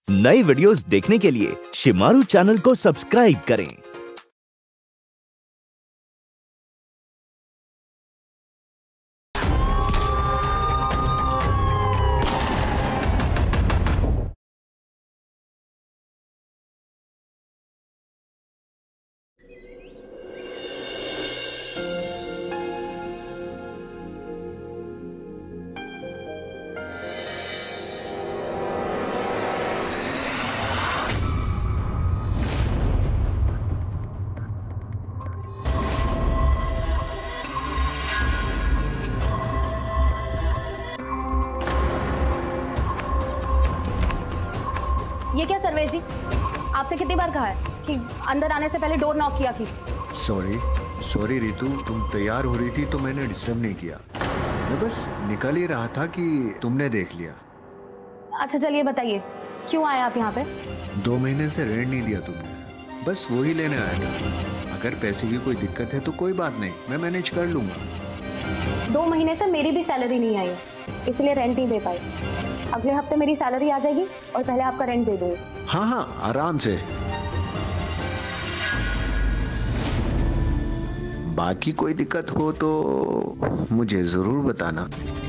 नई वीडियोस देखने के लिए शिमारू चैनल को सब्सक्राइब करें। ये क्या सर्वेश जी, आपसे कितनी बार कहा है कि अंदर आने से पहले डोर नॉक किया कीजिए। सॉरी रितु, तुम तैयार हो रही थी तो मैंने डिस्टर्ब नहीं किया। मैं बस निकल ही रहा था कि तुमने देख लिया। अच्छा चलिए बताइए, क्यों आए आप यहाँ पे? 2 महीने से रेंट नहीं दिया तुमने, बस वही लेने आया था। अगर पैसे की कोई दिक्कत है तो कोई बात नहीं, मैं मैनेज कर लूंगा। 2 महीने से मेरी भी सैलरी नहीं आई है, इसलिए रेंट नहीं दे पाई। अगले हफ्ते मेरी सैलरी आ जाएगी और पहले आपका रेंट दे दूंगी। हाँ, आराम से। बाकी कोई दिक्कत हो तो मुझे जरूर बताना।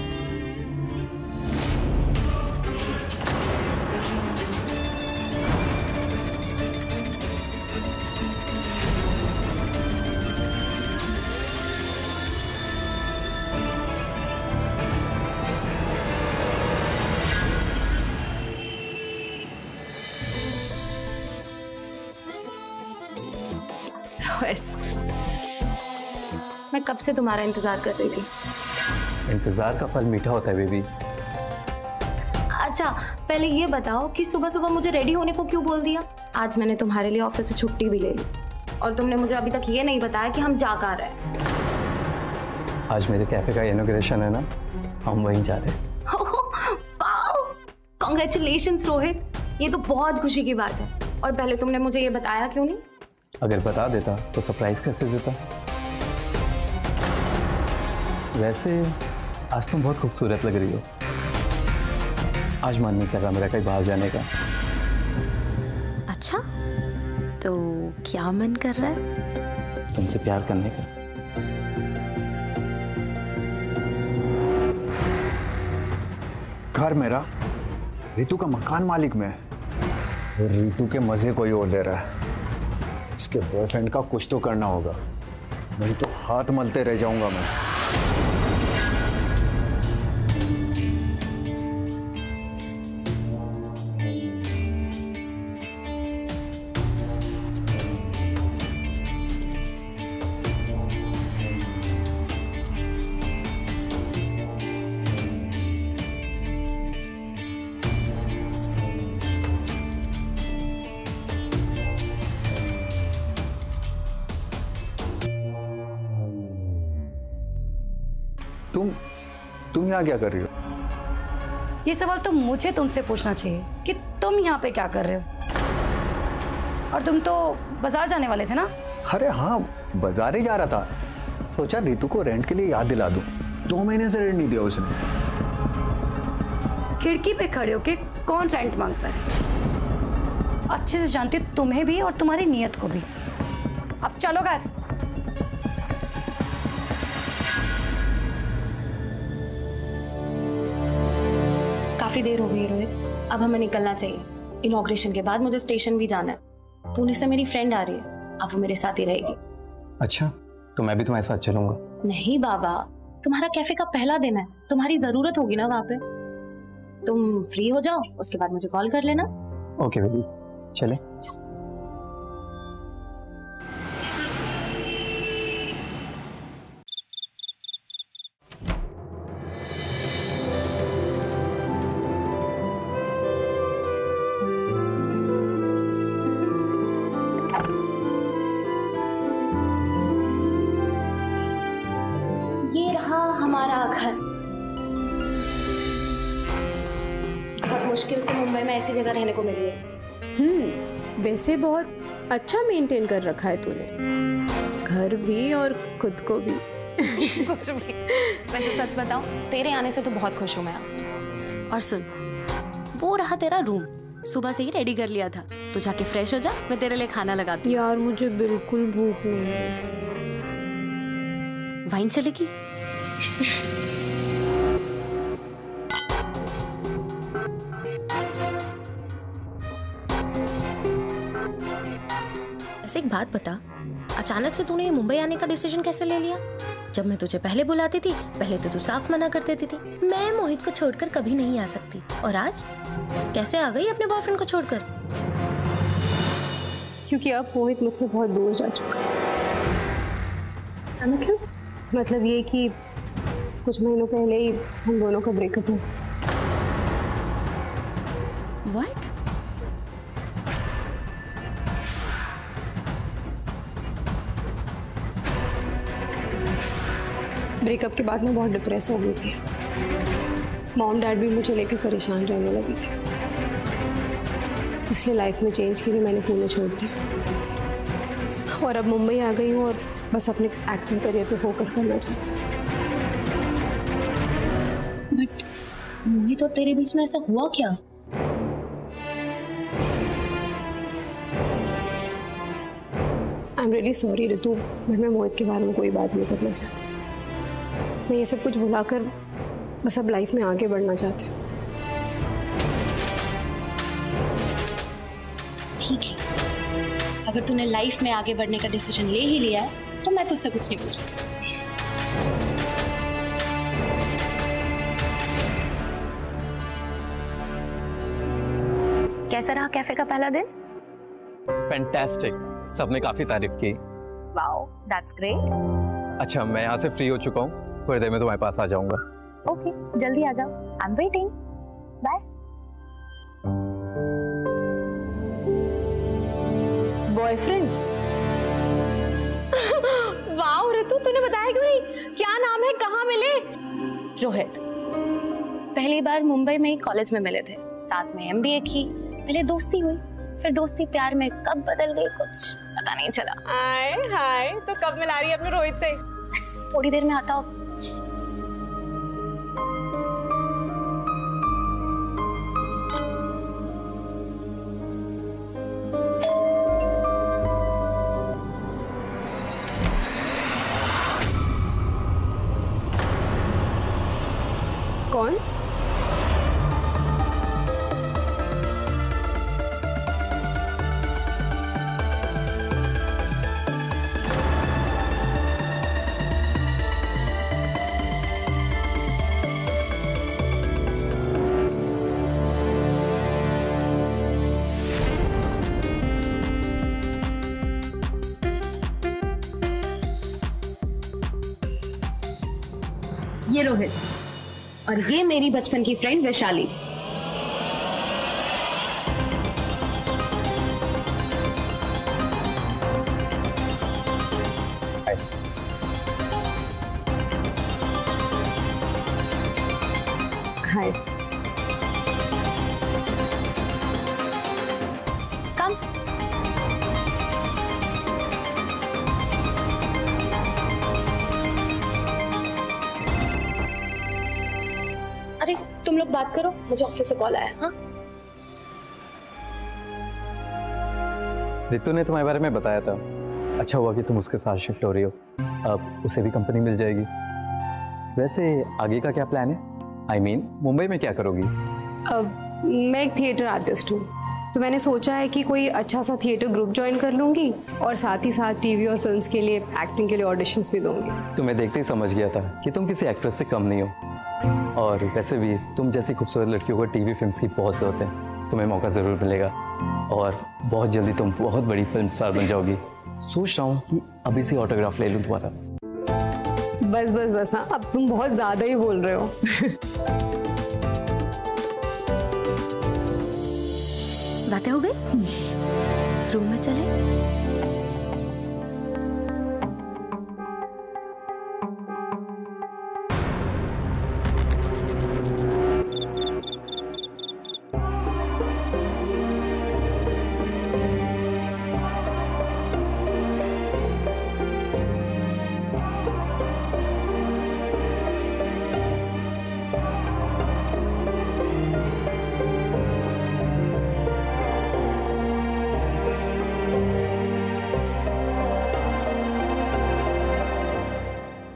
मैं कब से तुम्हारा इंतजार कर रही थी। इंतजार का फल मीठा होता है बेबी। अच्छा पहले ये बताओ कि सुबह सुबह मुझे रेडी होने को क्यों बोल दिया? आज मैंने तुम्हारे लिए ऑफिस से छुट्टी भी ले ली और तुमने मुझे अभी तक ये नहीं बताया कि हम जा कहाँ रहे हैं। आज मेरे कैफे का इनॉग्रेशन है ना, हम वहीं जा रहे हैं। कांग्रेचुलेशंस रोहित, ये तो बहुत खुशी की बात है। और पहले तुमने मुझे ये बताया क्यों नहीं? अगर बता देता तो सरप्राइज कैसे देता। वैसे आज तुम बहुत खूबसूरत लग रही हो। आज मन नहीं कर रहा मेरा कहीं बाहर जाने का। अच्छा तो क्या मन कर रहा है? तुमसे प्यार करने का। घर मेरा, रितु का मकान मालिक मैं, और रितु के मजे कोई और दे रहा है। इसके बॉयफ्रेंड का कुछ तो करना होगा, नहीं तो हाथ मलते रह जाऊंगा मैं। तुम यहाँ क्या कर रही हो? ये सवाल तो मुझे तुमसे पूछना चाहिए कि तुम यहाँ पे क्या कर रहे हो। और तुम तो बाजार जाने वाले थे ना? अरे हाँ, बाजार ही जा रहा था। सोचा रितु को रेंट के लिए याद दिला दूं। 2 महीने से रेंट नहीं दिया उसने। खिड़की पे खड़े होके कौन रेंट मांगता है? अच्छे से जानती हूँ तुम्हें भी और तुम्हारी नीयत को भी। अब चलो घर। काफी देर हो गई रोहित, अब हमें निकलना चाहिए। इनॉग्रेशन के बाद मुझे स्टेशन भी जाना है। पुणे से मेरी फ्रेंड आ रही है, अब वो मेरे साथ ही रहेगी। अच्छा तो मैं भी तुम्हारे साथ चलूंगा। नहीं बाबा, तुम्हारा कैफे का पहला दिन है, तुम्हारी जरूरत होगी ना वहाँ पे। तुम फ्री हो जाओ, उसके बाद मुझे कॉल कर लेना। ओके बेबी, चले। ये रहा हमारा घर। बहुत मुश्किल से मुंबई में ऐसी जगह रहने को मिली है। वैसे बहुत अच्छा मेंटेन कर रखा है तूने, घर भी और खुद को भी। कुछ भी। वैसे सच बताऊं, तेरे आने से तो बहुत खुश हूं मैं। और सुन, वो रहा तेरा रूम, सुबह से ही रेडी कर लिया था। तू जाके फ्रेश हो जा, मैं तेरे लिए खाना लगाती हूँ। यार मुझे बिल्कुल भूख नहीं है। वाइन चलेगी? ऐसे एक बात बता, अचानक से तूने मुंबई आने का डिसीजन कैसे ले लिया? जब मैं तुझे पहले बुलाती थी, पहले तो तू साफ मना कर देती थी, मैं मोहित को छोड़कर कभी नहीं आ सकती। और आज कैसे आ गई अपने बॉयफ्रेंड को छोड़कर? क्योंकि अब मोहित मुझसे बहुत दूर जा चुका है। मतलब ये कि कुछ महीनों पहले ही हम दोनों का ब्रेकअप हुआ। व्हाट? ब्रेकअप के बाद मैं बहुत डिप्रेस हो गई थी। मॉम डैड भी मुझे लेकर परेशान रहने लगी थी, इसलिए लाइफ में चेंज के लिए मैंने पुणे छोड़ दिया और अब मुंबई आ गई हूँ और बस अपने एक्टिंग करियर पे फोकस करना चाहती हूँ। बट मोहित और तेरे बीच में ऐसा हुआ क्या? I am really sorry Ritu, but मैं मोहित के बारे में कोई बात नहीं करना चाहती। मैं ये सब कुछ भुलाकर बस अब लाइफ में आगे बढ़ना चाहती हूँ। ठीक है, अगर तूने लाइफ में आगे बढ़ने का डिसीजन ले ही लिया है तो मैं तुझसे कुछ नहीं पूछूंगी। कैसा रहा कैफे का पहला दिन? फैंटास्टिक, सबने काफी तारीफ की। Wow, that's great. अच्छा, मैं यहाँ से फ्री हो चुका हूँ, थोड़ी देर में तुम्हारे पास आ जाऊंगा। ओके, जल्दी आ जाओ, I am waiting. Bye. Boyfriend? Wow Ritu, तूने बताया क्यों नहीं? क्या नाम है, कहाँ मिले? रोहित। पहली बार मुंबई में ही कॉलेज में मिले थे, साथ में एमबीए की। पहले दोस्ती हुई, फिर दोस्ती प्यार में कब बदल गई कुछ पता नहीं चला। हाय हाय, तो कब मिला रही है अपने रोहित से? बस थोड़ी देर में आता हूँ। कौन? ये रोहित और ये मेरी बचपन की फ्रेंड वैशाली। हाय। कम। अरे तुम लोग बात करो, मुझे ऑफिस से कॉल आया। हाँ, रितु ने तुम्हारे बारे में बताया था। अच्छा हुआ कि तुम उसके साथ शिफ्ट हो रही हो, अब उसे भी कंपनी मिल जाएगी। वैसे आगे का क्या प्लान है? I mean, मुंबई में क्या करोगी? अब मैं एक थिएटर आर्टिस्ट हूँ, तो मैंने सोचा है कि कोई अच्छा सा थिएटर ग्रुप ज्वाइन कर लूँगी और साथ ही साथ टीवी और फिल्म्स के लिए एक्टिंग के लिए ऑडिशंस भी दूंगी। तुम्हें देखते ही समझ गया था कि तुम किसी एक्ट्रेस से कम नहीं हो, और वैसे भी तुम जैसी खूबसूरत लड़कियों को टीवी फिल्म्स की बहुत ज़रूरत है। तुम्हें मौका ज़रूर मिलेगा और बहुत जल्दी तुम बहुत बड़ी फिल्म स्टार बन जाओगी। सोच रहा हूँ कि अभी से ऑटोग्राफ ले लूँ तुम्हारा। बस बस बस, हाँ अब तुम बहुत ज़्यादा ही बोल रहे हो। बातें हो गई, रूम में चले।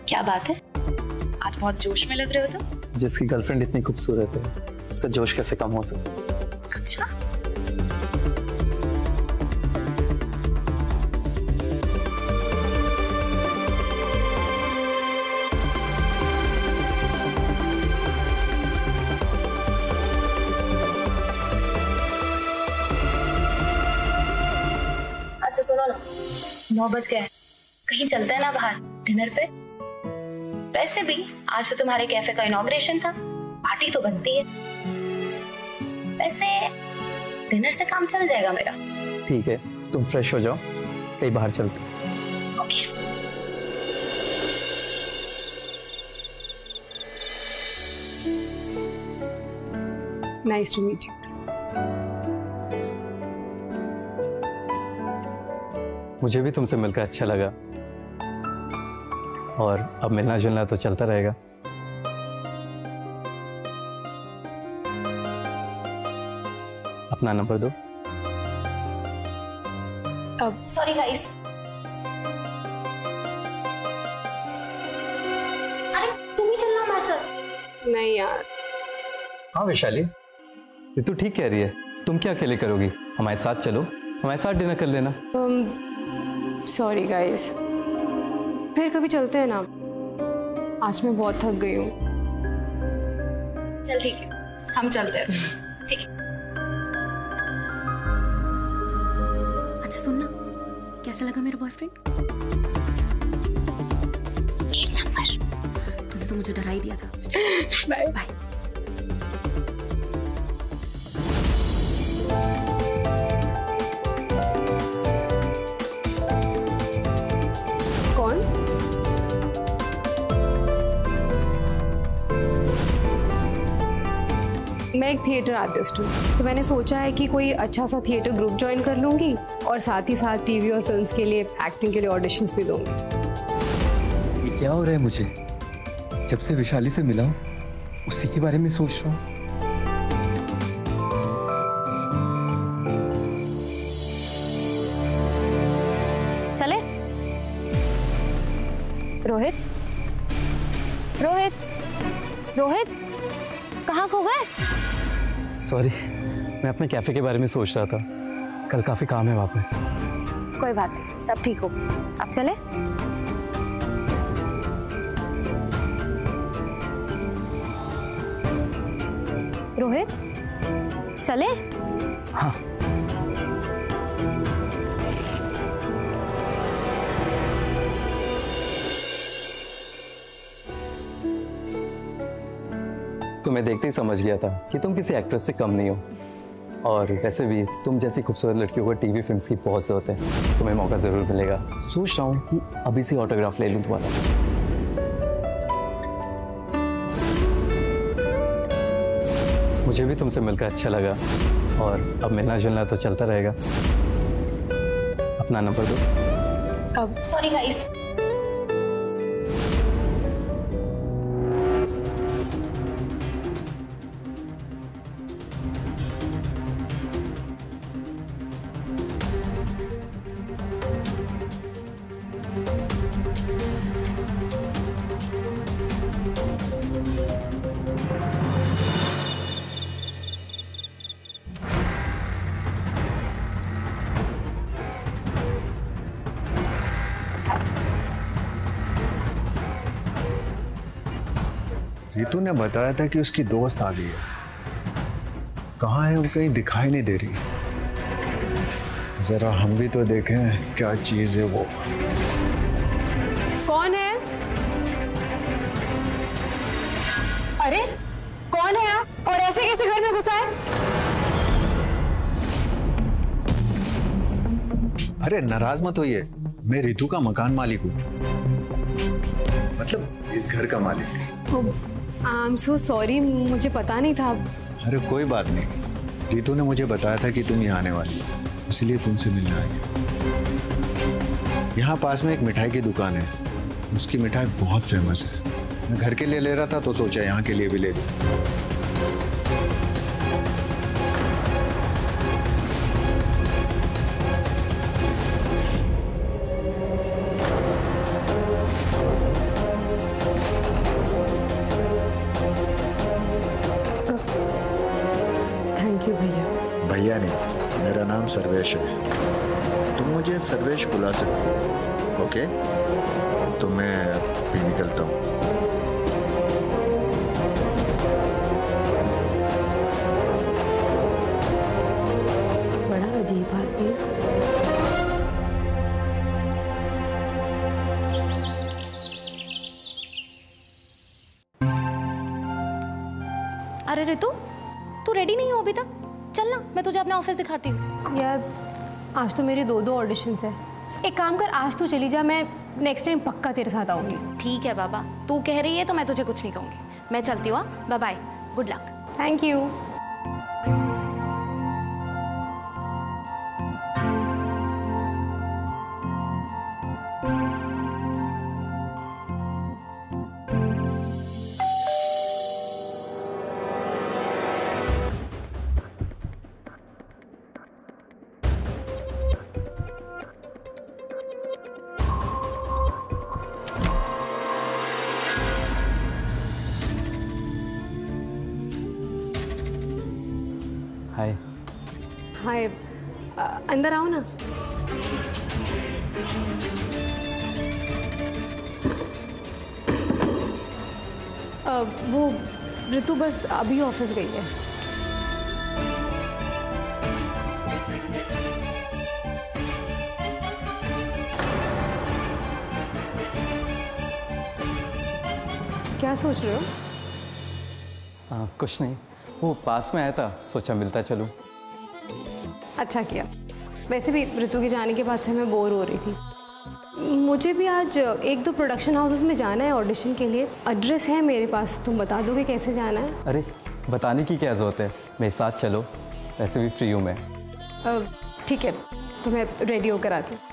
क्या बात है, आज बहुत जोश में लग रहे हो तुम। जिसकी गर्लफ्रेंड इतनी खूबसूरत है उसका जोश कैसे कम हो सकता है? अच्छा, अच्छा सुनो ना, 9 बज गए, कहीं चलते हैं ना बाहर डिनर पे। वैसे भी आज तो तुम्हारे कैफे का इनॉग्रेशन था, पार्टी तो बनती है। वैसे डिनर से काम चल जाएगा मेरा। ठीक है, तुम फ्रेश हो जाओ, कहीं बाहर चलते हैं। Okay. Nice to meet you. मुझे भी तुमसे मिलकर अच्छा लगा और अब मिलना जुलना तो चलता रहेगा। अपना नंबर दो। अब सॉरी गाइस। अरे तुम ही चलना हमारे साथ। नहीं यार, हाँ वैशाली, ये तू ठीक कह रही है। तुम क्या अकेले करोगी? हमारे साथ चलो, हमारे साथ डिनर कर लेना। सॉरी गाइस, फिर कभी चलते हैं ना। आज मैं बहुत थक गई हूँ। चल ठीक है, हम चलते हैं। ठीक है। अच्छा सुनना, कैसा लगा मेरा बॉयफ्रेंड? एक नंबर। तूने तो मुझे डरा ही दिया था। Bye bye. कौन? मैं एक थिएटर आर्टिस्ट हूँ, तो मैंने सोचा है कि कोई अच्छा सा थिएटर ग्रुप ज्वाइन कर लूँगी और साथ ही साथ टीवी और फिल्म्स के लिए एक्टिंग के लिए ऑडिशंस भी दूँगी। ये क्या हो रहा है? मुझे जब से विशाली से मिला हूँ उसी के बारे में सोच रहा हूँ। चले? रोहित, रोहित, रोहित, कहाँ खो गए? सॉरी, मैं अपने कैफे के बारे में सोच रहा था। कल काफी काम है वहाँ पे। कोई बात नहीं, सब ठीक हो। अब चले? रोहित, चले? हाँ। तुम्हें देखते ही समझ गया था कि तुम किसी एक्ट्रेस से कम नहीं हो, और वैसे भी तुम जैसी खूबसूरत लड़कियों को टीवी फिल्म्स की बहुत ज़रूरत है। तुम्हें मौका ज़रूर मिलेगा। सोच रहा हूँ कि अभी से ऑटोग्राफ ले लूँ तुम्हारा। मुझे भी तुमसे मिलकर अच्छा लगा और अब मिलना जुलना तो चलता रहेगा। अपना नंबर दो। अब सॉरी गाइस। रितु ने बताया था कि उसकी दोस्त आ गई है। कहाँ है वो? कहीं दिखाई नहीं दे रही। जरा हम भी तो देखें क्या चीज है वो। कौन है? अरे कौन है आप? और ऐसे कैसे घर में घुसा है? अरे नाराज मत होइए, मैं रितु का मकान मालिक हूँ, मतलब इस घर का मालिक। आई एम सो सॉरी, मुझे पता नहीं था। अरे कोई बात नहीं, रितु ने मुझे बताया था कि तुम यहाँ आने वाली हो, इसलिए तुमसे मिलने आई। यहाँ पास में एक मिठाई की दुकान है, उसकी मिठाई बहुत फेमस है। मैं घर के लिए ले रहा था तो सोचा यहाँ के लिए भी ले लूं। भैया नहीं, मेरा नाम सर्वेश है। तुम मुझे सर्वेश बुला सकते हो, ओके? तो मैं अभी निकलता हूँ। बड़ा अजीब आदमी है। अरे रितु, तू रेडी नहीं हो अभी तक? चल ना, मैं तुझे अपना ऑफिस दिखाती हूँ। यार आज तो मेरे 2 ऑडिशंस है। एक काम कर, आज तू चली जा, मैं नेक्स्ट टाइम पक्का तेरे साथ आऊँगी। ठीक है बाबा, तू कह रही है तो मैं तुझे कुछ नहीं कहूँगी। मैं चलती हूँ, bye bye, good luck. Thank you. Hi. Hi, अंदर आओ ना। वो ऋतु बस अभी ऑफिस गई है। क्या सोच रहे हो? कुछ नहीं, वो पास में आया था, सोचा मिलता चलूं। अच्छा किया। वैसे भी ऋतु के जाने के बाद से मैं बोर हो रही थी। मुझे भी आज 1-2 प्रोडक्शन हाउसेस में जाना है ऑडिशन के लिए। एड्रेस है मेरे पास, तुम बता दोगे कैसे जाना है? अरे बताने की क्या ज़रूरत है, मेरे साथ चलो, वैसे भी फ्री हूँ मैं। ठीक है, तो मैं रेडी होकर आती हूँ।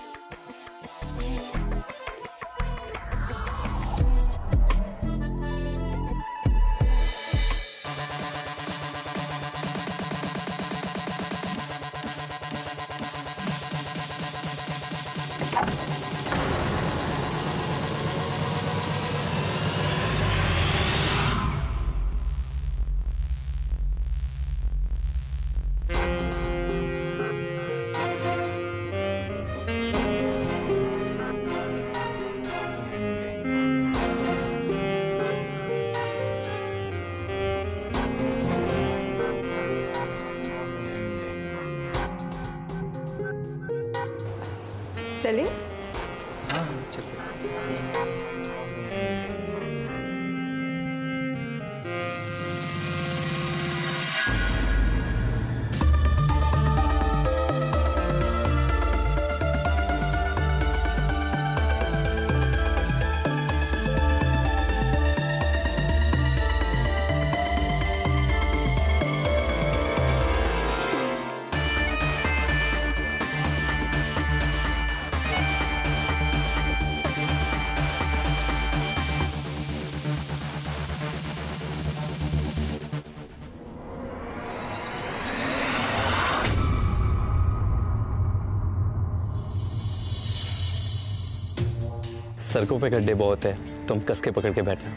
चलिए। हाँ चलिए। सड़कों पे गड्ढे बहुत है, तुम कस के पकड़ के बैठना।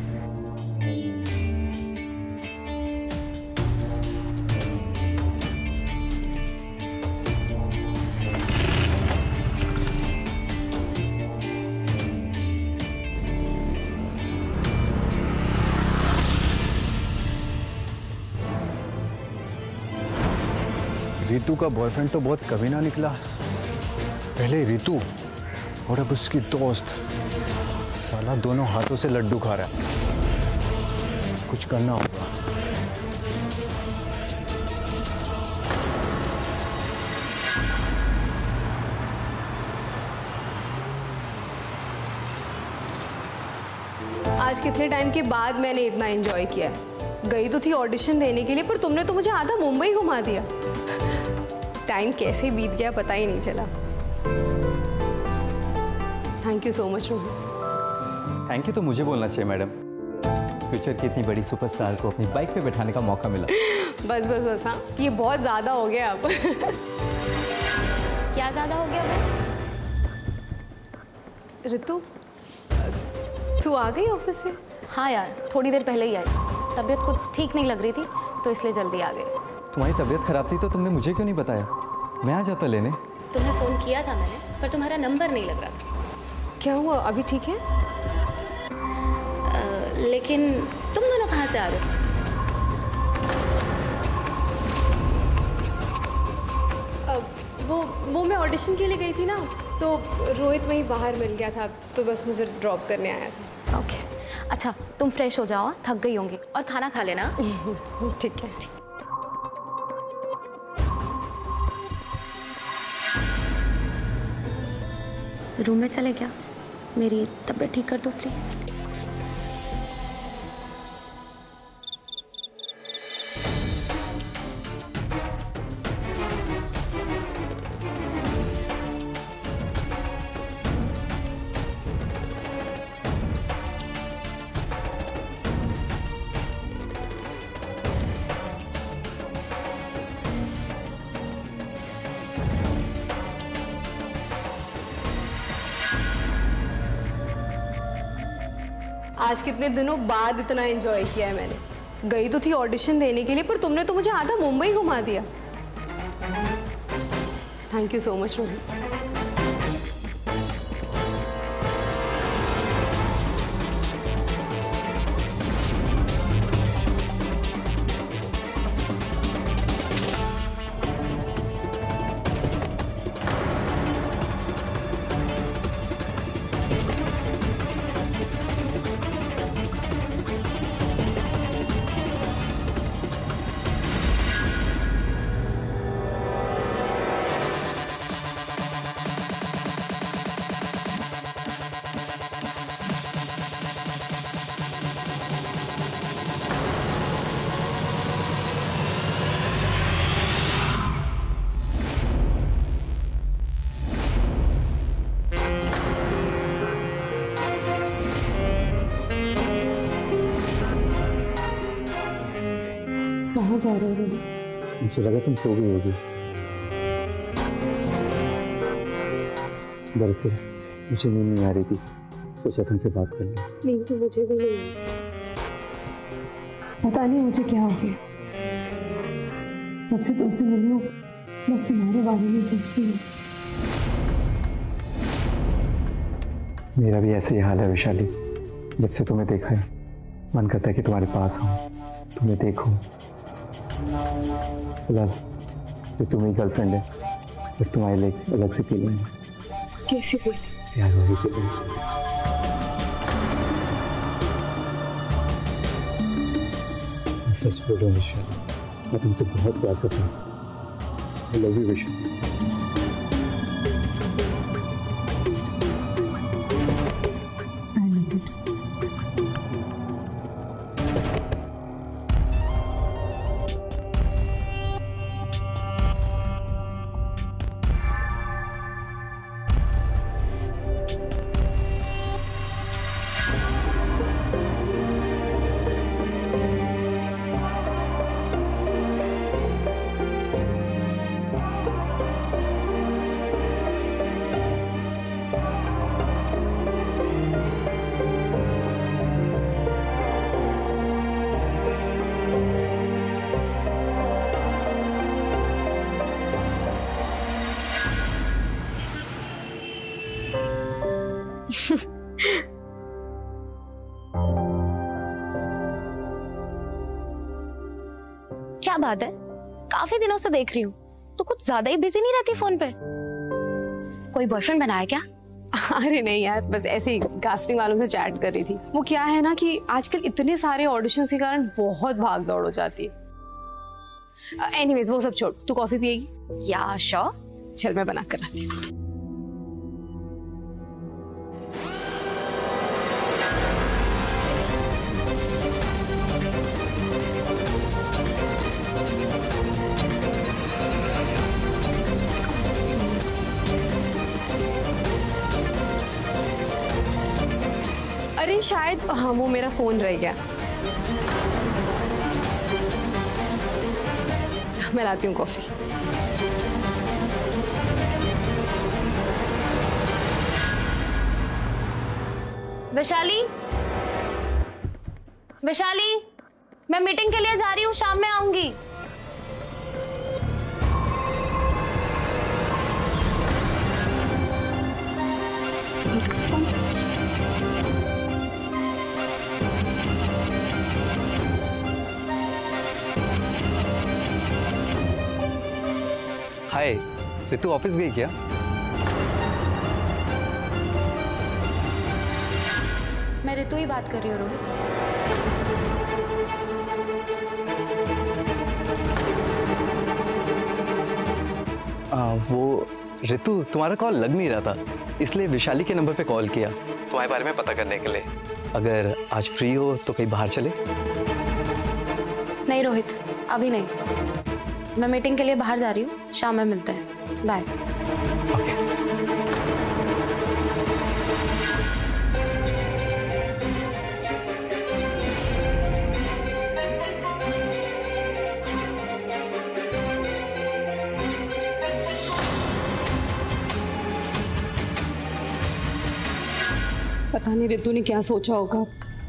रितु का बॉयफ्रेंड तो बहुत कमीना निकला। पहले रितु और अब उसकी दोस्त, साला दोनों हाथों से लड्डू खा रहा है। कुछ करना होगा। आज कितने टाइम के बाद मैंने इतना एंजॉय किया। गई तो थी ऑडिशन देने के लिए, पर तुमने तो मुझे आधा मुंबई घुमा दिया। टाइम कैसे बीत गया पता ही नहीं चला। Thank you so much Rohit. Thank you तो मुझे बोलना चाहिए मैडम। फ्यूचर की इतनी बड़ी सुपरस्टार को अपनी बाइक पे बैठाने का मौका मिला। बस बस बस, हाँ ये बहुत ज़्यादा हो गया अब। क्या ज़्यादा हो गया भाई? ऋतु, तू आ गई ऑफिस से? हाँ यार, थोड़ी देर पहले ही आई। तबीयत कुछ ठीक नहीं लग रही थी तो इसलिए जल्दी आ गई। तुम्हारी तबीयत खराब थी तो तुमने मुझे क्यों नहीं बताया? मैं आ जाता लेने। तुम्हें फ़ोन किया था मैंने, पर तुम्हारा नंबर नहीं लग रहा था। क्या हुआ, अभी ठीक है? लेकिन तुम दोनों कहाँ से आ रहे हो? वो मैं ऑडिशन के लिए गई थी ना, तो रोहित वहीं बाहर मिल गया था, तो बस मुझे ड्रॉप करने आया था। ओके, अच्छा तुम फ्रेश हो जाओ, थक गई होंगी, और खाना खा लेना। ठीक है। रूम में चले क्या? मेरी तबीयत ठीक कर दो प्लीज़। आज कितने दिनों बाद इतना एंजॉय किया है मैंने। गई तो थी ऑडिशन देने के लिए, पर तुमने तो मुझे आधा मुंबई घुमा दिया। Thank you so much Rohit. कहाँ जा रहे हो? मुझे लगा तुम सो गई होगी। दरअसल मुझे नींद नहीं आ रही थी, सोचा तुमसे बात कर लूं। नहीं तो मुझे भी नहीं, पता नहीं मुझे क्या हो गया। जब से तुमसे मिली हूँ बस तुम्हारे बारे में सोचती हूँ। मेरा भी ऐसे ही हाल है वैशाली। जब से तुम्हें देखा है मन करता है कि तुम्हारे पास आऊं, तुम्हें देखूं। फिलहाल ये तुम्हारी गर्लफ्रेंड है, और तुम्हारे लिए अलग सी फीलिंग है। कैसी फीलिंग? प्यार वाली फीलिंग। सच बोल रहा हूं वैशाली, मैं तुमसे बहुत प्यार करता हूँ। I love you Vaishali. क्या बात है, काफी दिनों से देख रही हूँ, तो कुछ ज्यादा ही बिजी नहीं रहती फोन पे। कोई बॉयफ्रेंड बनाया क्या? अरे नहीं यार, बस ऐसे ही कास्टिंग वालों से चैट कर रही थी। वो क्या है ना कि आजकल इतने सारे ऑडिशन के कारण बहुत भाग दौड़ हो जाती है। एनीवेज वो सब छोड़, तू कॉफी पिएगी? या श्योर, चल मैं बना कर आती हूँ। अरे शायद हाँ, वो मेरा फोन रह गया। मैं लाती हूँ कॉफी। वैशाली, वैशाली, मैं मीटिंग के लिए जा रही हूँ, शाम में आऊंगी। हाय, रितु ऑफिस गई क्या? मैं रितु ही बात कर रही हूँ रोहित। वो रितु, तुम्हारा कॉल लग नहीं रहा था, इसलिए विशाली के नंबर पे कॉल किया तुम्हारे बारे में पता करने के लिए। अगर आज फ्री हो तो कहीं बाहर चले? नहीं रोहित, अभी नहीं। मैं मीटिंग के लिए बाहर जा रही हूँ, शाम में मिलते हैं। बाय। ओके। पता नहीं रितु ने क्या सोचा होगा।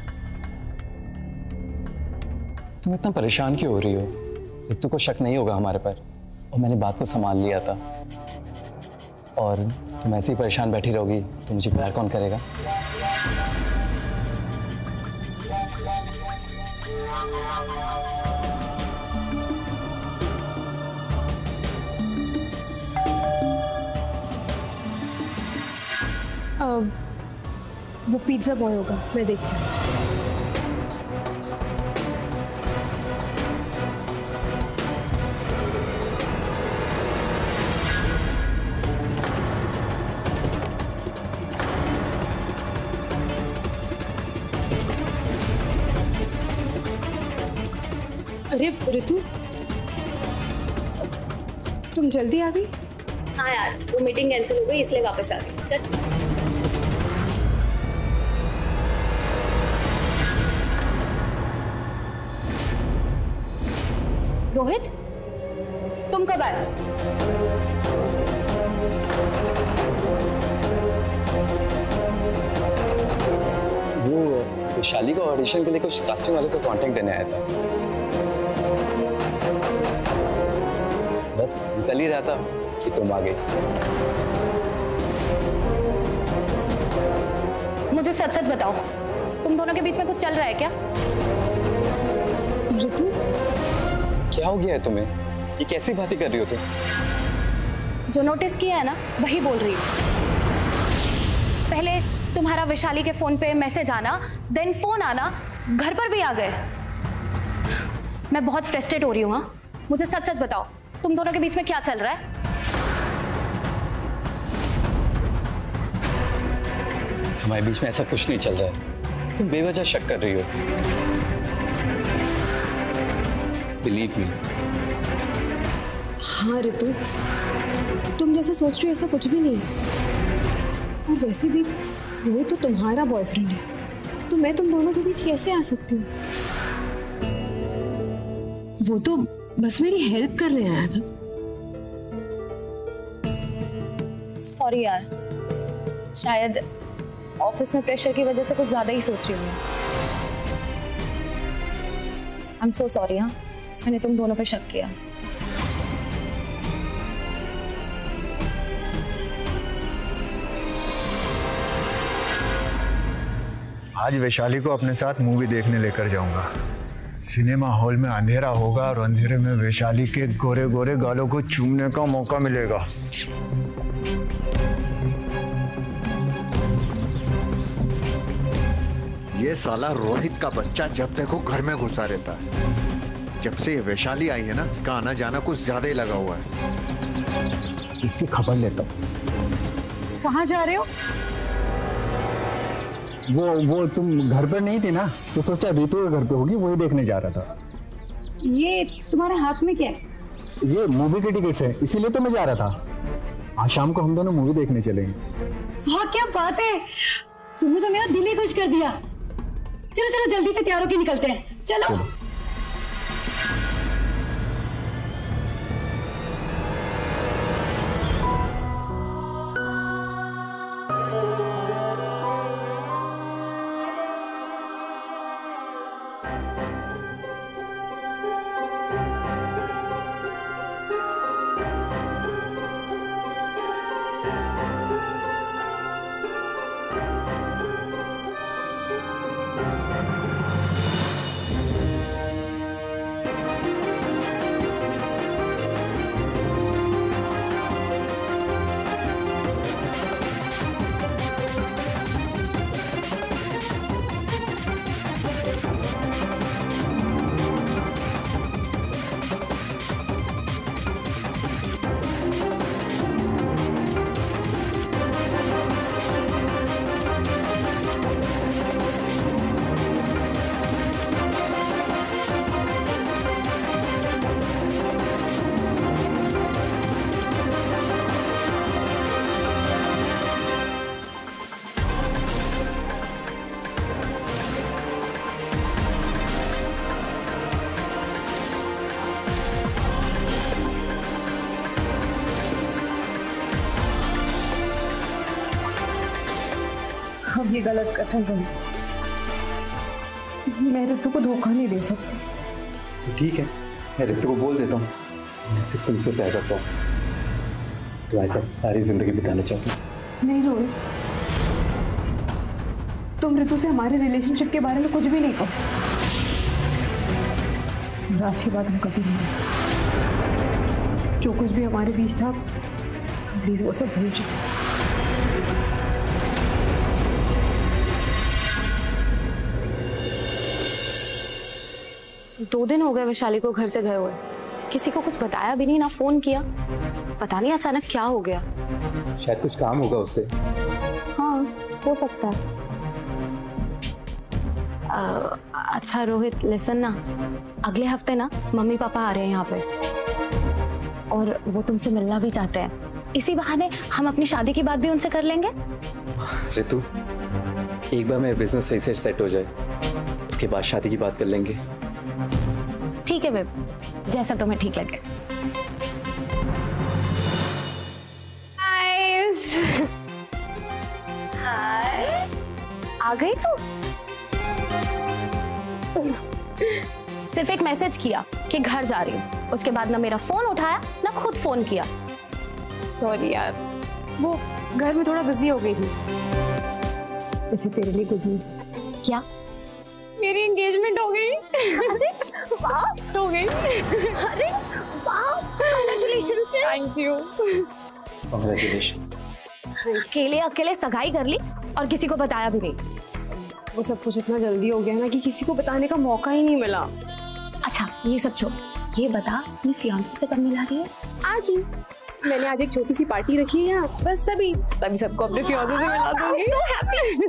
तुम इतना परेशान क्यों हो रही हो? रितु को शक नहीं होगा हमारे पर, और मैंने बात को संभाल लिया था। और तुम ऐसे ही परेशान बैठी रहोगी तो मुझे प्यार कौन करेगा? वो पिज्जा बॉय होगा, मैं देखती हूँ। अरे रितु, तुम जल्दी आ गई? हाँ यार, वो मीटिंग कैंसिल हो गई इसलिए वापस आ गई। चल। रोहित, तुम कब आए? वो विशाली को ऑडिशन के लिए कुछ कास्टिंग वाले को कांटेक्ट देने आया था। बस निकल ही रहा था कि तुम आ गए। मुझे सच सच बताओ, तुम दोनों के बीच में कुछ चल रहा है क्या? रितु, क्या हो गया है तुम्हें? ये कैसी बातें कर रही हो तुम? जो नोटिस किया है ना, वही बोल रही हूँ। पहले तुम्हारा विशाली के फोन पे मैसेज आना, देन फोन आना, घर पर भी आ गए। मैं बहुत फ्रस्ट्रेट हो रही हूँ। हाँ, मुझे सच सच बताओ, तुम दोनों के बीच में क्या चल रहा है? हमारे बीच में ऐसा कुछ नहीं चल रहा है, तुम बेवजह शक कर रही हो। Believe me. हाँ रितु, तुम जैसे सोच रही हो ऐसा कुछ भी नहीं। और वैसे भी वो तो तुम्हारा बॉयफ्रेंड है, तो मैं तुम दोनों के बीच कैसे आ सकती हूँ? वो तो बस मेरी हेल्प करने आया था। सॉरी यार, शायद ऑफिस में प्रेशर की वजह से कुछ ज्यादा ही सोच रही हूँ। I am so sorry. हाँ, मैंने तुम दोनों पे शक किया। आज वैशाली को अपने साथ मूवी देखने लेकर जाऊंगा। सिनेमा हॉल में अंधेरा होगा और अंधेरे में वैशाली के गोरे गोरे गालों को चूमने का मौका मिलेगा। ये साला रोहित का बच्चा जब देखो घर में घुसा रहता है। जब से ये वैशाली आई है ना, इसका आना जाना कुछ ज्यादा ही लगा हुआ है। इसकी खबर लेता हूँ। कहाँ जा रहे हो? वो तुम घर पर नहीं थी ना, तो सोचा रितु के घर पे होगी, वही देखने जा रहा था। ये तुम्हारे हाथ में क्या है? ये मूवी के टिकट्स है, इसीलिए तो मैं जा रहा था। आज शाम को हम दोनों मूवी देखने चलेंगे। वाह क्या बात है, तुमने तो मेरा दिल ही खुश कर दिया। चलो चलो जल्दी से तैयार होके निकलते हैं। चलो। अब ये गलत कथन रही, मैं ऋतु को धोखा नहीं दे सकती। तो ठीक है, मैं ऋतु को बोल देता हूँ मैं सिर्फ तुमसे प्यार करता हूँ, तुम्हारे साथ सारी जिंदगी बिताना चाहता हूँ। नहीं रोहित, तुम ऋतु से हमारे रिलेशनशिप के बारे में कुछ भी नहीं कहो। आज की बात हम कभी नहीं, जो कुछ भी हमारे बीच था तुम प्लीज वो सब भूल जाओ। 2 दिन हो गए वैशाली को घर से गए हुए, किसी को कुछ बताया भी नहीं, ना फोन किया। पता नहीं अचानक क्या हो गया। शायद कुछ काम होगा उससे। हाँ, हो सकता है। अच्छा रोहित, लिसन ना, अगले हफ्ते ना मम्मी पापा आ रहे हैं यहाँ पे और वो तुमसे मिलना भी चाहते हैं। इसी बहाने हम अपनी शादी की बात भी उनसे कर लेंगे। ऋतु, एक बार मेरा बिजनेस सही से सेट हो जाए, उसके बाद शादी की बात कर लेंगे। ठीक है बेब, जैसा तुम्हें ठीक लगे। हाय, आ गई तू? सिर्फ एक मैसेज किया कि घर जा रही हूँ, उसके बाद ना मेरा फोन उठाया ना खुद फोन किया। सॉरी यार, वो घर में थोड़ा बिजी हो गई थी। वैसे तेरे लिए गुड न्यूज़। क्या? मेरी एंगेजमेंट हो गई। अरे वाह, हो गई। अरे वाह, कांग्रेचुलेशंस। Thank you. कांग्रेचुलेशन। अकेले अकेले सगाई कर ली और किसी को बताया भी नहीं। वो सब कुछ इतना जल्दी हो गया ना कि किसी को बताने का मौका ही नहीं मिला। अच्छा ये सब छोड़, ये बता अपनी फियांसे से कब मिला रही है? आज ही मैंने आज एक छोटी सी पार्टी रखी है यहाँ, बस तभी सबको अपने फियांसे से मिला दूंगी। So happy।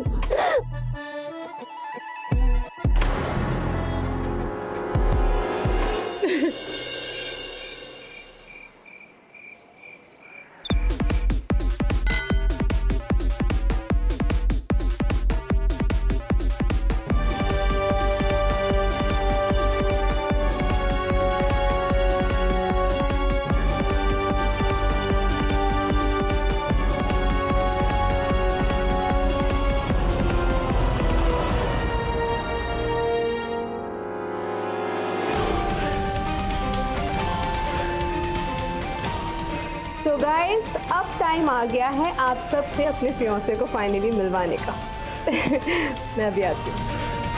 सो गाइस, अब टाइम आ गया है आप सब से अपने फियांसे को फाइनली मिलवाने का। मैं अभी आती हूँ।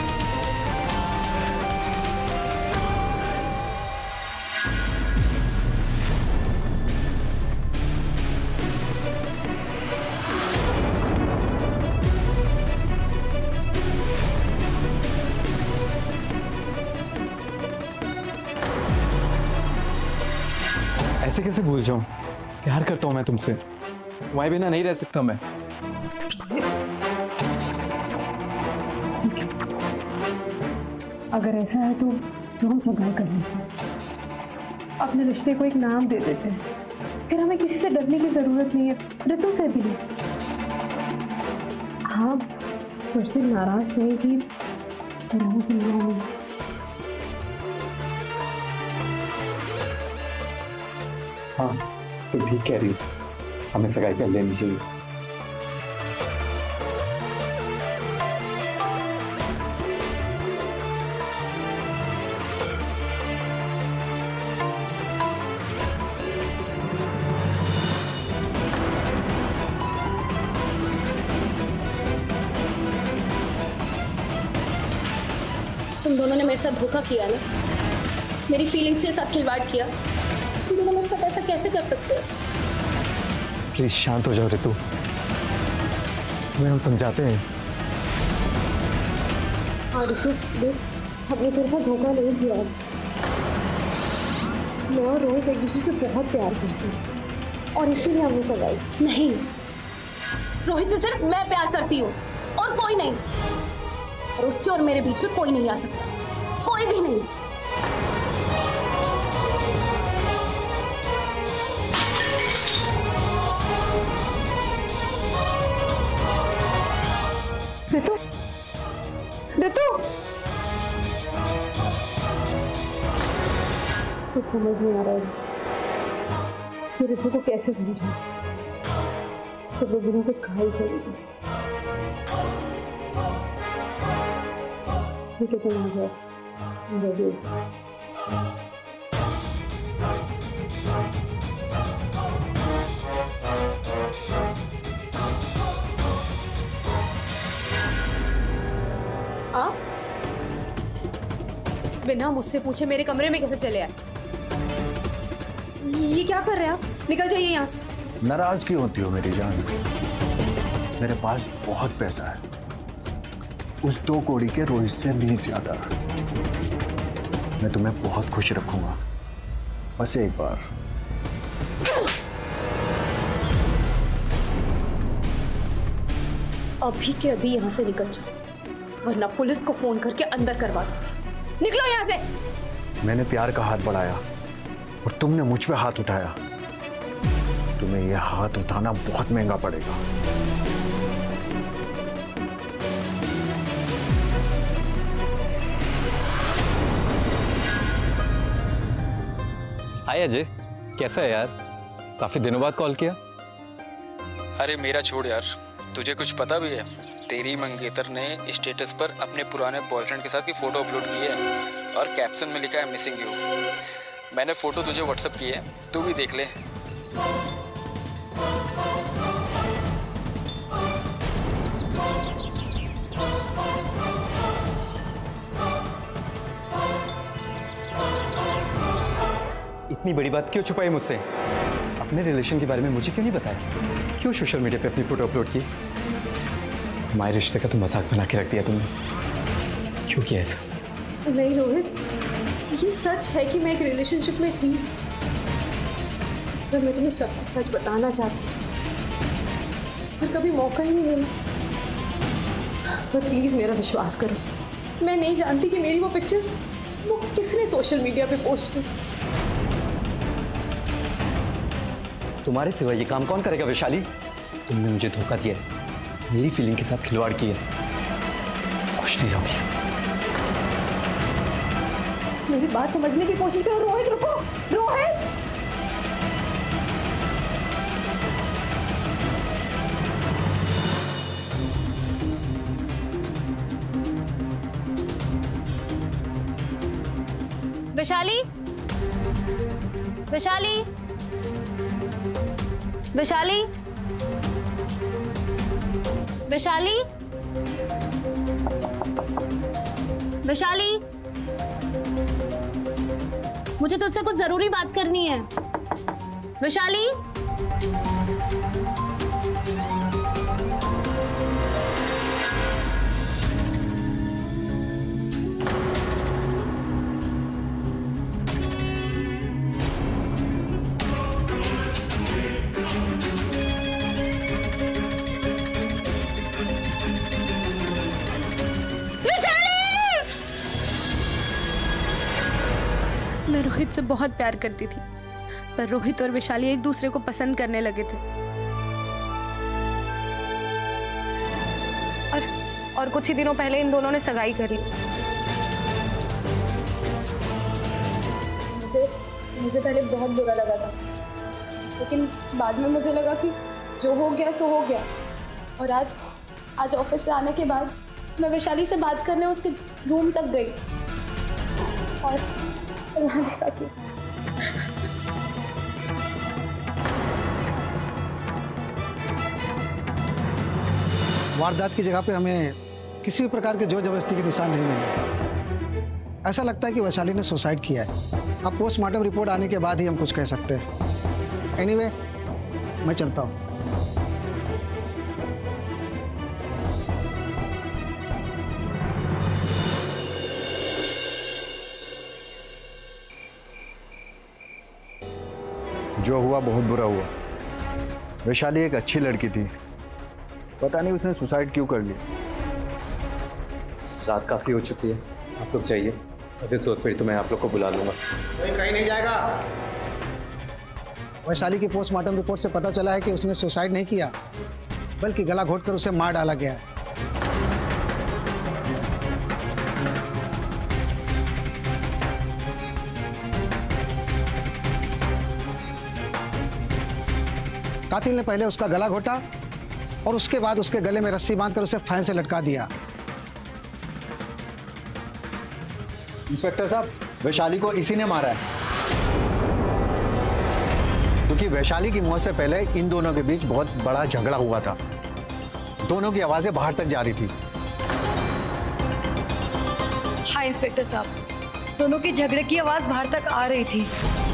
ऐसे कैसे भूल जाऊं? प्यार करता हूं मैं तुमसे, तुम्हारे बिना नहीं रह सकता मैं। अगर ऐसा है तो हम सगाई कर लेते हैं, अपने रिश्ते को एक नाम दे देते हैं, फिर हमें किसी से डरने की जरूरत नहीं है, ऋतु से भी नहीं। हाँ, कुछ दिन नाराज रहेगी, हाँ, तो ठीक कह रही हो, हमें सगाई कर लेनी चाहिए। तुम दोनों ने मेरे साथ धोखा किया ना, मेरी फीलिंग्स के साथ खिलवाड़ किया। तुम दोनों मेरे साथ ऐसा कैसे कर सकते हो? प्लीज शांत हो जाओ ऋतु, तुम्हें हम समझाते हैं। हाँ ऋतु, हमने तेरे साथ धोखा नहीं किया। मैं और रोहित एक दूसरे से बहुत प्यार करते हैं और इसीलिए हमने सगाई। नहीं, रोहित से सिर्फ मैं प्यार करती हूँ और कोई नहीं। और उसके और मेरे बीच में कोई नहीं आ सकता, कोई भी नहीं। ऋतु, ऋतु, कुछ समझ नहीं आ रहा है कि ऋतु को कैसे समझाऊं। तो वो बिना कुछ खा ही पड़ेगी। ठीक है, तुम आ जाओ। आप बिना मुझसे पूछे मेरे कमरे में कैसे चले आए? ये क्या कर रहे हैं आप? निकल जाइए यहाँ से। नाराज क्यों होती हो मेरी जान? मेरे पास बहुत पैसा है, उस 2 कौड़ी के रोहित से भी ज्यादा। मैं तुम्हें बहुत खुश रखूंगा, बस एक बार। अभी के अभी यहाँ से निकल जाओ, वरना पुलिस को फोन करके अंदर करवा दो। निकलो यहाँ से। मैंने प्यार का हाथ बढ़ाया और तुमने मुझ पे हाथ उठाया। तुम्हें यह हाथ उठाना बहुत महंगा पड़ेगा। हाय अजय, कैसा है यार? काफी दिनों बाद कॉल किया। अरे मेरा छोड़ यार, तुझे कुछ पता भी है? तेरी मंगेतर ने स्टेटस पर अपने पुराने बॉयफ्रेंड के साथ की फोटो अपलोड की है और कैप्शन में लिखा है मिसिंग यू। मैंने फोटो तुझे व्हाट्सएप की है, तू भी देख ले। इतनी बड़ी बात क्यों छुपाई मुझसे? अपने रिलेशन के बारे में मुझे क्यों नहीं बताया? क्यों सोशल मीडिया पे अपनी फोटो अपलोड की? हमारे रिश्ते का तो मजाक बना के रख दिया तुमने। क्यों किया ऐसा? नहीं रोहित, ये सच है कि मैं एक रिलेशनशिप में थी, पर मैं तुम्हें सब कुछ सच बताना चाहती, पर कभी मौका ही नहीं मिला। पर प्लीज मेरा विश्वास करो, मैं नहीं जानती कि मेरी वो पिक्चर्स वो किसने सोशल मीडिया पे पोस्ट की। तुम्हारे सिवा ये काम कौन करेगा वैशाली? तुमने मुझे धोखा दिया है, मेरी फीलिंग के साथ खिलवाड़ किया। खुश नहीं रहोगी। मेरी बात समझने की कोशिश करो रोहित। रुको रोहित। वैशाली, वैशाली, वैशाली, वैशाली, वैशाली, मुझे तुझसे कुछ जरूरी बात करनी है। वैशाली, मैं रोहित से बहुत प्यार करती थी, पर रोहित और वैशाली एक दूसरे को पसंद करने लगे थे। और कुछ ही दिनों पहले इन दोनों ने सगाई कर ली। मुझे पहले बहुत बुरा लगा था, लेकिन बाद में मुझे लगा कि जो हो गया सो हो गया। और आज ऑफिस से आने के बाद मैं वैशाली से बात करने उसके रूम तक गई और वहाँ देखा कि वारदात की जगह पे हमें किसी भी प्रकार के जोर जबरदस्ती के निशान नहीं मिले। ऐसा लगता है कि वैशाली ने सुसाइड किया है। अब पोस्टमार्टम रिपोर्ट आने के बाद ही हम कुछ कह सकते हैं। एनीवे, मैं चलता हूँ। जो हुआ बहुत बुरा हुआ। वैशाली एक अच्छी लड़की थी, पता नहीं उसने सुसाइड क्यों कर लिया। रात काफी हो चुकी है, आप लोग जाइए। अगर जरूरत पड़ी तो मैं आप लोग को बुला लूंगा। कहीं नहीं जाएगा। वैशाली की पोस्टमार्टम रिपोर्ट से पता चला है कि उसने सुसाइड नहीं किया, बल्कि गला घोटकर उसे मार डाला गया है। कातिल ने पहले उसका गला घोटा और उसके बाद उसके गले में रस्सी बांधकर उसे फैन से लटका दिया। इंस्पेक्टर साहब, वैशाली को इसी ने मारा है, क्योंकि वैशाली की मौत से पहले इन दोनों के बीच बहुत बड़ा झगड़ा हुआ था। दोनों की आवाजें बाहर तक जा रही थी। हाँ इंस्पेक्टर साहब, दोनों की झगड़े की आवाज बाहर तक आ रही थी।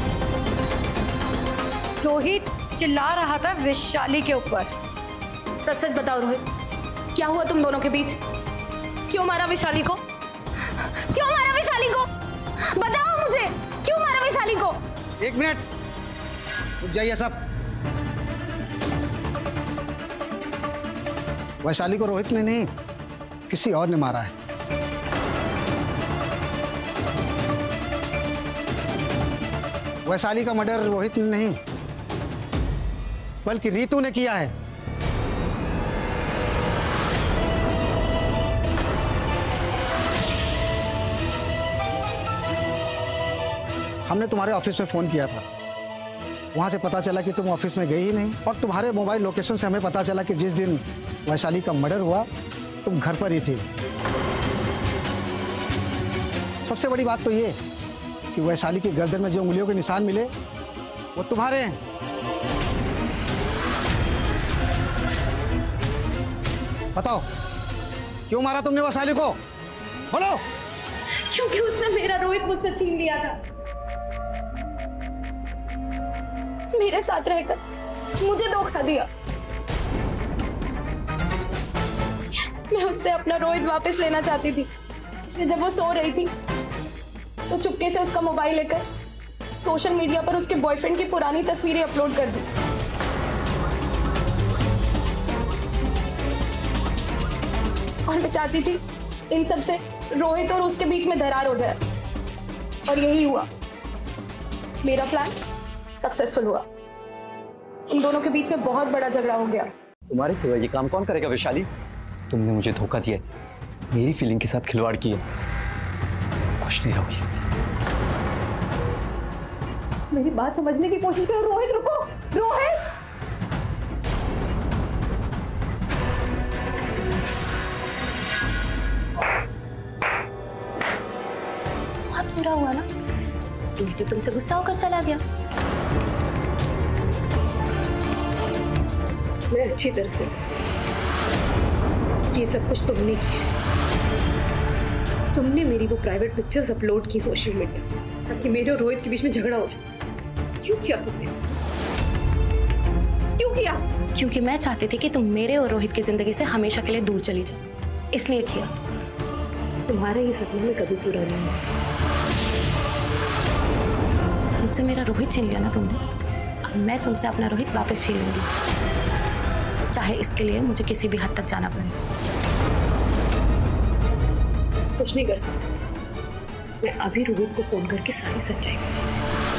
रोहित चिल्ला रहा था वैशाली के ऊपर। सच सच बताओ रोहित, क्या हुआ तुम दोनों के बीच? क्यों मारा वैशाली को? क्यों मारा वैशाली को? बताओ मुझे, क्यों मारा वैशाली को? 1 मिनट रुक जाइए सब। वैशाली को रोहित ने नहीं, किसी और ने मारा है। वैशाली का मर्डर रोहित ने नहीं, बल्कि रीतू ने किया है। हमने तुम्हारे ऑफिस में फोन किया था, वहां से पता चला कि तुम ऑफिस में गई ही नहीं, और तुम्हारे मोबाइल लोकेशन से हमें पता चला कि जिस दिन वैशाली का मर्डर हुआ तुम घर पर ही थी। सबसे बड़ी बात तो ये कि वैशाली की गर्दन में जो उंगलियों के निशान मिले वो तुम्हारे हैं। बताओ क्यों मारा तुमने वैशाली को? बोलो। क्योंकि उसने मेरा रोहित मुझसे छीन लिया था। मेरे साथ रहकर मुझे धोखा दिया। मैं उससे अपना रोहित वापस लेना चाहती थी, इसलिए जब वो सो रही थी तो चुपके से उसका मोबाइल लेकर सोशल मीडिया पर उसके बॉयफ्रेंड की पुरानी तस्वीरें अपलोड कर दी। और मैं चाहती थी इन सब से रोहित और उसके बीच में दरार हो जाए, और यही हुआ। मेरा प्लान सक्सेसफुल हुआ। इन दोनों के बीच में बहुत बड़ा झगड़ा हो गया। तुम्हारे सिवा ये काम कौन करेगा वैशाली? तुमने मुझे धोखा दिया, मेरी फीलिंग के साथ खिलवाड़ किया। खुश नहीं रहोगी। मेरी बात समझने की कोशिश करो रोहित। रुको रोहित। बहुत बुरा हुआ ना, ये तो तुमसे गुस्सा होकर चला गया। मैं अच्छी तरह से ये सब कुछ तुमने किया। तुमने मेरी वो प्राइवेट पिक्चर्स अपलोड की सोशल मीडिया ताकि मेरे और रोहित के बीच में झगड़ा हो जाए। क्यों किया तुमने ऐसा? क्यों किया? क्योंकि मैं चाहती थी कि तुम मेरे और रोहित की जिंदगी से हमेशा के लिए दूर चली जाओ, इसलिए किया। तुम्हारा ये सपना में कभी पूरा नहीं हुआ। मुझसे मेरा रोहित छीन लिया ना तुमने, अब मैं तुमसे अपना रोहित वापस छीन लूंगी, चाहे इसके लिए मुझे किसी भी हद तक जाना पड़े। कुछ नहीं कर सकती। मैं अभी रोहित को फोन करके सारी सच्चाई बताऊंगी।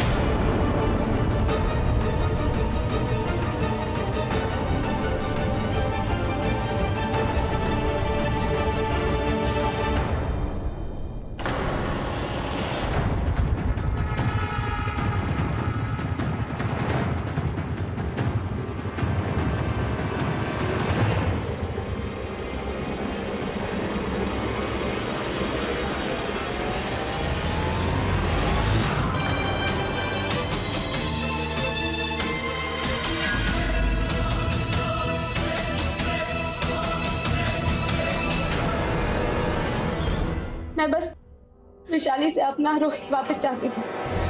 मैं बस वैशाली से अपना रोहित वापस चाहती थी।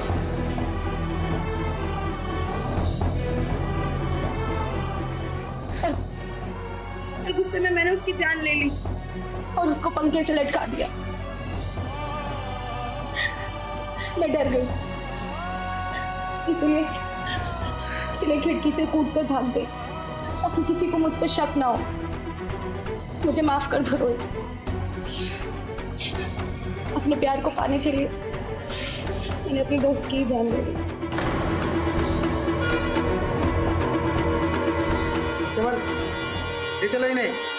और गुस्से में मैंने उसकी जान ले ली और उसको पंखे से लटका दिया। मैं डर गई, इसलिए खिड़की से कूदकर भाग गई ताकि किसी को मुझ पर शक ना हो। मुझे माफ कर दो रोहित। अपने प्यार को पाने के लिए मैंने अपनी दोस्त की जान ले ली। केवल ये चलो ही नहीं।